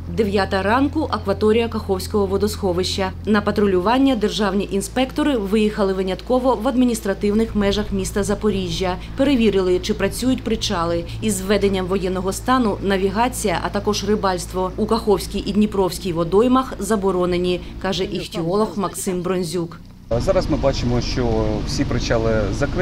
9 ранку – акваторія Каховського водосховища. На патрулювання державні інспектори виїхали винятково в адміністративних межах міста Запоріжжя. Перевірили, чи працюють причали. Із введенням воєнного стану навігація, а також рибальство у Каховській і Дніпровській водоймах заборонені, каже іхтіолог Максим Бронзюк. Зараз ми бачимо, що всі причали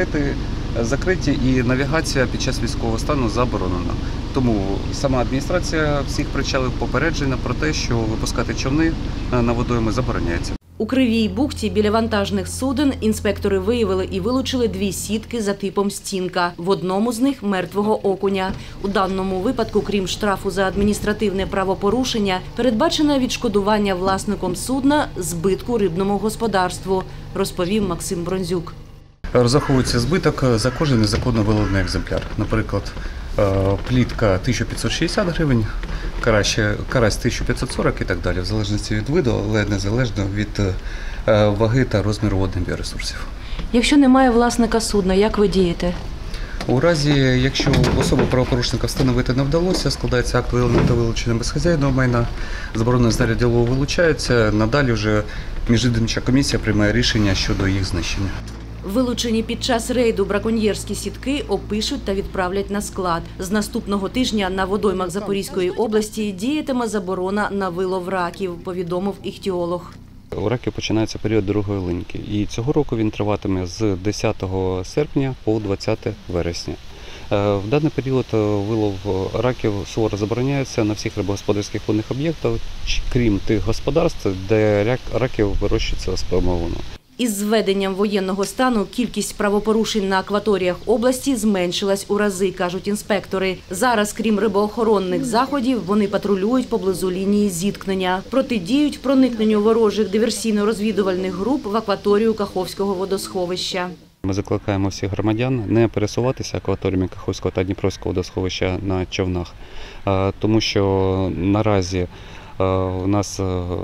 закриті і навігація під час військового стану заборонена. Тому сама адміністрація всіх причалів попереджена про те, що випускати човни на водойми забороняється. У Кривій бухті біля вантажних суден інспектори виявили і вилучили 2 сітки за типом «Стінка». В одному з них – мертвого окуня. У даному випадку, крім штрафу за адміністративне правопорушення, передбачено відшкодування власником судна збитку рибному господарству, розповів Максим Бронзюк. Розраховується збиток за кожен незаконно виловлений екземпляр. Наприклад, плітка 1560 гривень, карась 1540 і так далі, в залежності від виду, але незалежно від ваги та розміру водних біоресурсів. Якщо немає власника судна, як ви дієте? У разі, якщо особу правопорушника встановити не вдалося, складається акт виявлення та вилучення безхазяйного майна, заборонене знаряддя лову вилучається, надалі вже міжвідомча комісія приймає рішення щодо їх знищення. Вилучені під час рейду браконьєрські сітки опишуть та відправлять на склад. З наступного тижня на водоймах Запорізької області діятиме заборона на вилов раків, повідомив іхтіолог. У раків починається період другої линьки, і цього року він триватиме з 10 серпня по 20 вересня. В даний період вилов раків суворо забороняється на всіх рибогосподарських водних об'єктах, крім тих господарств, де раків вирощуються спермовано. Із введенням воєнного стану кількість правопорушень на акваторіях області зменшилась у рази, кажуть інспектори. Зараз, крім рибоохоронних заходів, вони патрулюють поблизу лінії зіткнення. Протидіють проникненню ворожих диверсійно-розвідувальних груп в акваторію Каховського водосховища. Ми закликаємо всіх громадян не пересуватися акваторіями Каховського та Дніпровського водосховища на човнах, тому що наразі у нас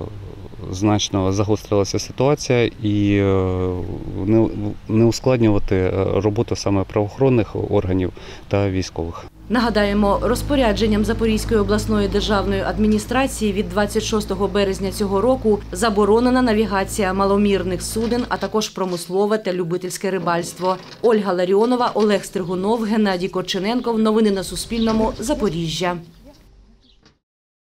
значно загострилася ситуація і не ускладнювати роботу саме правоохоронних органів та військових. Нагадаємо, розпорядженням Запорізької обласної державної адміністрації від 26 березня цього року заборонена навігація маломірних суден, а також промислове та любительське рибальство. Ольга Ларіонова, Олег Стригунов, Геннадій Корчененков. Новини на Суспільному. Запоріжжя.